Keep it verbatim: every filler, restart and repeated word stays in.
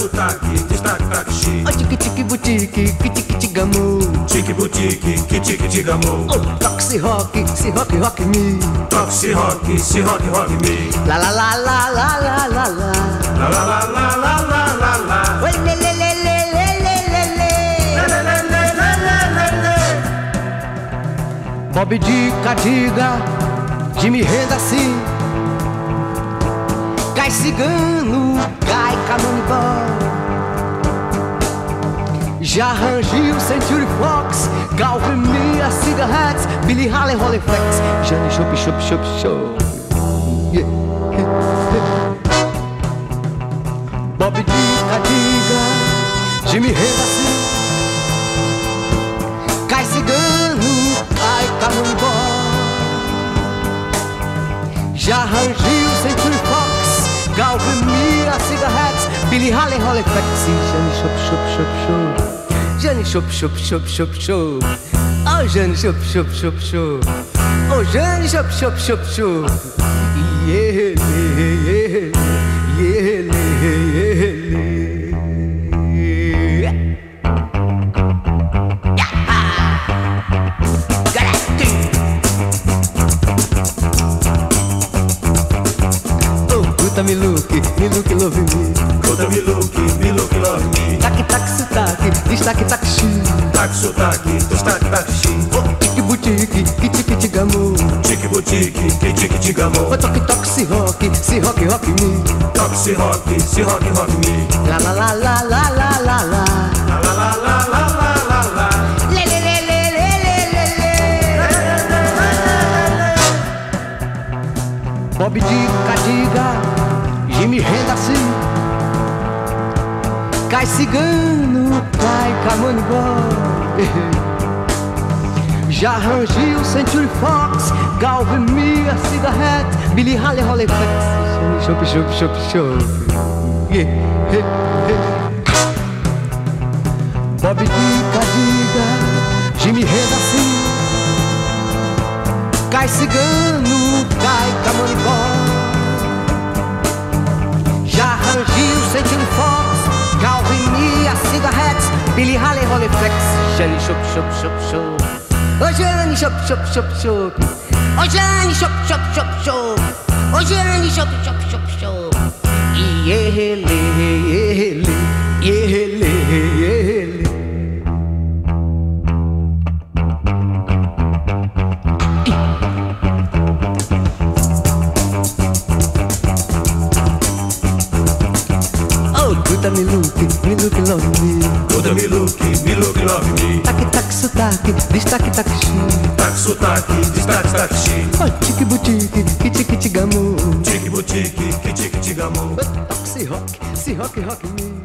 sotaque, destaque, taxi. Oh, tique tique boutique, que tique tigamo. Tique boutique, que tique tigamo. Oh, toque se rock, se rock rock me. Toque se rock, se rock rock me. La la la la la la la la. La la la la la la la la. Oi le le le le le le le le. Le le le le le le le. Bob dica diga, Jimmy Renda-se. Cai cigano, cai canonibal. Já rangiu Century Fox, Galvania Cigarettes, Billy Haley Hollyflex, Jane Shop Shop Shop Show. Yeah. Bob dica diga, Jimmy Renda-se. Cai cigano, cai canonibal. Já rangiu Century Fox, Galvania Cigarettes, Billy Haley Hollyflex, Jane Shop Shop Shop Show. Jane Shop Shop Shop Shop Show. Oh, Jane Shop Shop Shop Show. Oh, Jane Shop Shop Shop Show. Yeah, yeah, yeah, yeah. Me look, me look, love me. Conta me look, me look, love me. Taque, taque, sotaque, destaque, taxi. Taque, sotaque, destaque, taxi. Oh, tique, boutique, que tique, tigamo. Tique, boutique, que tique, tigamo. Oh, toque, toque, se rock, se rock, rock me. Toque, se rock, se rock, rock me. La la la la la la la la. La la la la la la la la. Le le le le le le le le. Bob dica diga, Jimmy Renda-se. Cai cigano, cai canonibal. Já rangiu Century Fox, Galvania Cigarettes, Billy Haley Hollyflex, Shop Shop Shop Shop. Yeah. Bob dica diga, Jimmy Renda-se. Cai cigano, cai canonibal. Já rangiu Century Fox, Galvania Cigarettes, Billy Haley Hollyflex, Jane Shop Shop Shop Show. Oh, Jane Shop Shop Shop Shop. Oh, Jane Shop Shop Shop Show. Oh, Jane Shop Shop Shop Show. Yeah, yeah, yeah, yeah, yeah. Conta me look, me look, love me. Conta me look, me look, love me. Taque, taque, sotaque, destaque, taxi. Taque, sotaque, destaque, taxi. Oh, tique, boutique, que tique, tigamo. Tique, boutique, que tique, tigamo. Oh, toque, se rock, se rock, rock me.